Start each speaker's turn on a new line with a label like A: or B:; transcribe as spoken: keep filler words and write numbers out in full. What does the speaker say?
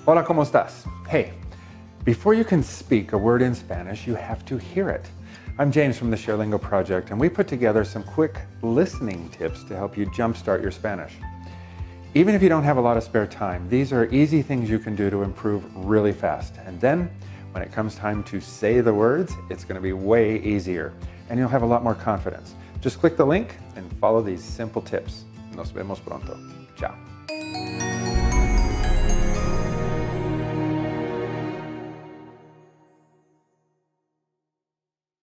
A: Hola, ¿cómo estás? Hey, before you can speak a word in Spanish, you have to hear it. I'm James from the ShareLingo Project, and we put together some quick listening tips to help you jumpstart your Spanish. Even if you don't have a lot of spare time, these are easy things you can do to improve really fast. And then, when it comes time to say the words, it's going to be way easier, and you'll have a lot more confidence. Just click the link and follow these simple tips. Nos vemos pronto. Ciao.